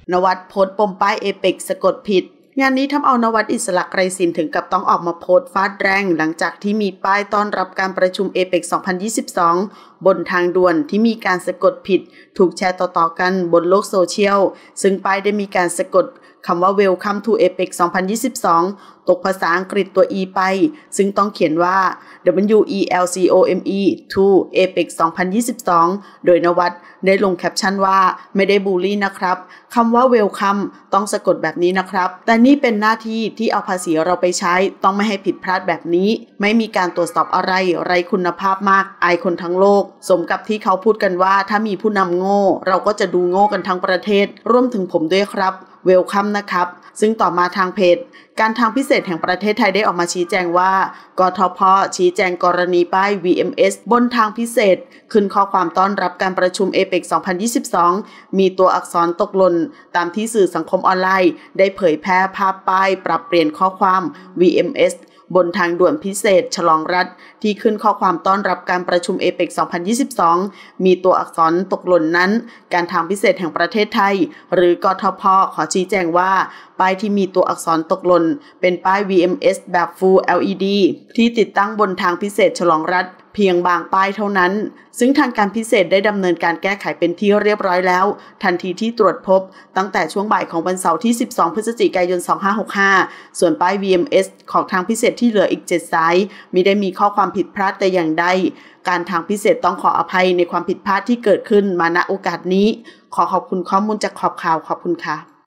นวัดโพสต์ปมป้ายเอเปกสะกดผิดงานนี้ทำเอานวัดอิสระไกรศิลป์ถึงกับต้องออกมาโพสต์ฟาดแรงหลังจากที่มีป้ายต้อนรับการประชุมเอเปก2022บนทางด่วนที่มีการสะกดผิดถูกแชร์ต่อๆกันบนโลกโซเชียลซึ่งป้ายได้มีการสะกดคำว่า Welcome to APEC 2022 ตกภาษาอังกฤษตัว E ไปซึ่งต้องเขียนว่า WELCOME to APEC 2022 โดยนวัดได้ลงแคปชั่นว่าไม่ได้บูลลี่นะครับคำว่า Welcome ต้องสะกดแบบนี้นะครับแต่นี่เป็นหน้าที่ที่เอาภาษีเราไปใช้ต้องไม่ให้ผิดพลาดแบบนี้ไม่มีการตรวจสอบอะไรไร้คุณภาพมากอายคนทั้งโลกสมกับที่เขาพูดกันว่าถ้ามีผู้นำโง่เราก็จะดูโง่กันทั้งประเทศรวมถึงผมด้วยครับเวลคัมนะครับซึ่งต่อมาทางเพจการทางพิเศษแห่งประเทศไทยได้ออกมาชี้แจงว่ากทพ.ชี้แจงกรณีป้าย VMS บนทางพิเศษขึ้นข้อความต้อนรับการประชุมเอเปก2022มีตัวอักษรตกหล่นตามที่สื่อสังคมออนไลน์ได้เผยแพร่ภาพป้ายปรับเปลี่ยนข้อความ VMSบนทางด่วนพิเศษฉลองรัฐที่ขึ้นข้อความต้อนรับการประชุมเอเปก2022มีตัวอักษรตกหล่นนั้นการทางพิเศษแห่งประเทศไทยหรือกทพ.ขอชี้แจงว่าป้ายที่มีตัวอักษรตกหล่นเป็นป้าย VMS แบบ Full LED ที่ติดตั้งบนทางพิเศษฉลองรัฐเพียงบางป้ายเท่านั้นซึ่งทางการพิเศษได้ดำเนินการแก้ไขเป็นที่เรียบร้อยแล้วทันทีที่ตรวจพบตั้งแต่ช่วงบ่ายของวันเสาร์ที่12พฤศจิกายน2565ส่วนป้าย VMS ของทางพิเศษที่เหลืออีก7สายมิได้มีข้อความผิดพลาดแต่อย่างใดการทางพิเศษต้องขออภัยในความผิดพลาดที่เกิดขึ้นมาณโอกาสนี้ขอขอบคุณข้อมูลจากขอบข่าวขอบคุณค่ะ